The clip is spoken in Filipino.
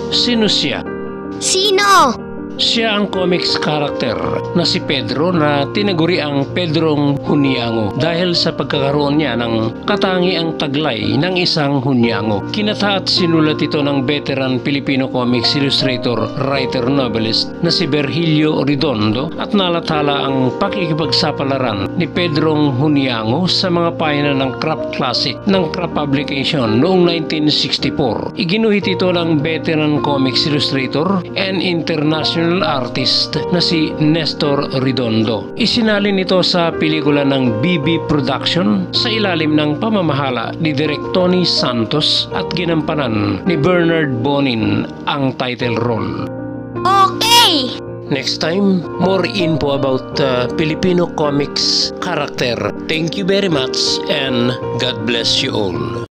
Sino siya? Sino? Siya ang comics character na si Pedro na tinaguri ang Pedrong Hunyango dahil sa pagkakaroon niya ng katangiang taglay ng isang Hunyango. Kinata at sinulat ito ng veteran Filipino comics illustrator, writer, novelist na si Virgilio Redondo at nalathala ang pakikipagsapalaran ni Pedrong Hunyango sa mga pahina ng Crap Classic ng Crap Publication noong 1964. Iginuhit ito ng veteran comics illustrator and international artist na si Nestor Redondo. Isinalin ito sa pelikula ng BB Production sa ilalim ng pamamahala ni Direk Tony Santos at ginampanan ni Bernard Bonin ang title role. Okay! Next time, more info about Filipino comics character. Thank you very much and God bless you all.